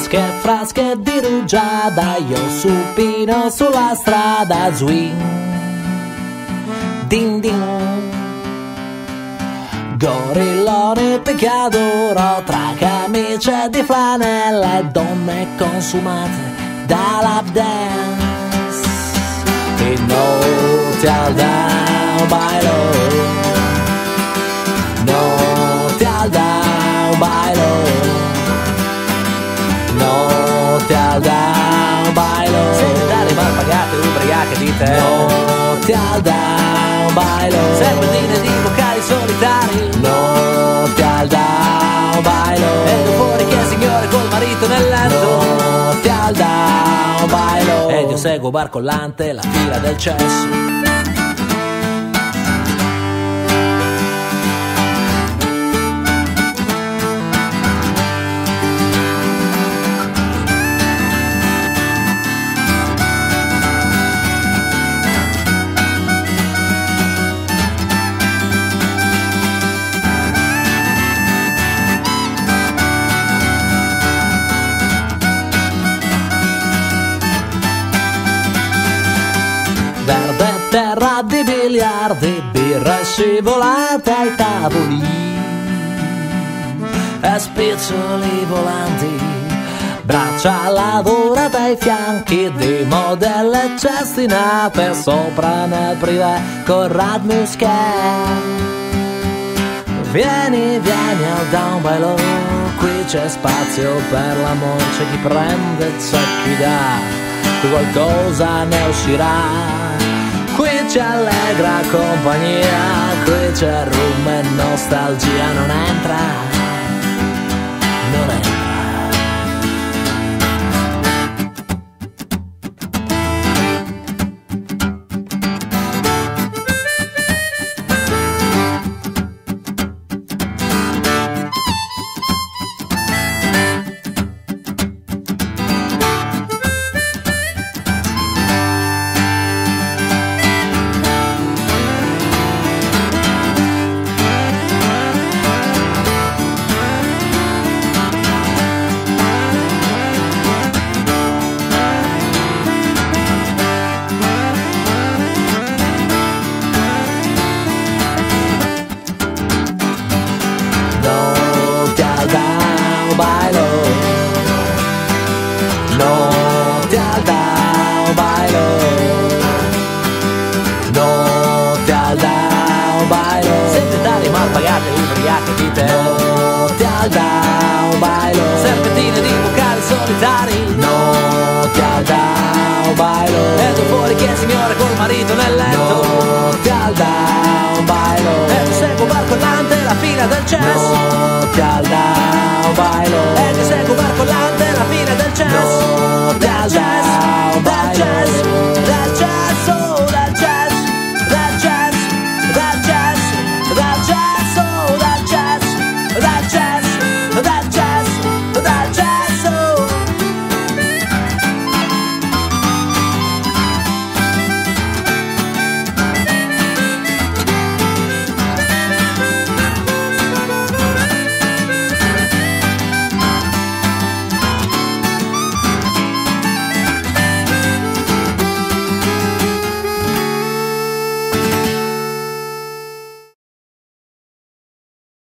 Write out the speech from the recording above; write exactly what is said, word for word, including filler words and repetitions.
Frasche, frasche di rugiada, io supino sulla strada, swing, din din. Gorillone picchiaduro tra camicie di flanella e donne consumate da lap dance. E notti al down, bailo, notti al down, bailo, notti al down, bailo. Segretarie mal pagate, ubriache di te. Notti al down, bailo. Serpentine di vocali solitari. Notti al down, bailo. E fuori che signore col marito nel letto. Notti al down, bailo. Ed io seguo barcollante la fila del cesso. Verde terra di biliardi, birra scivolate ai tavoli e spiccioli volanti, braccia lavorate ai fianchi di modelle cestinate sopra nel privé con Rad Muscat. Vieni, vieni al down bailo, qui c'è spazio per l'amore, c'è chi prende, c'è chi dà, qui qualcosa ne uscirà. Qui c'è allegra compagnia, qui c'è rum e nostalgia, non entra, non entra. Bailo, notti al down, bailo, notti al down, bailo. Segretarie mal pagate, ubriache di te. Notti al down, bailo. Serpentine di vocali solitari. Notti al down, bailo. E tu fuori che signore col marito nel letto. Notti al down, bailo. E tu seguo barcollante la fila del cesso. Notti al down, bailo. E ti seguo barcollante la fine del jazz, del jazz, del jazz.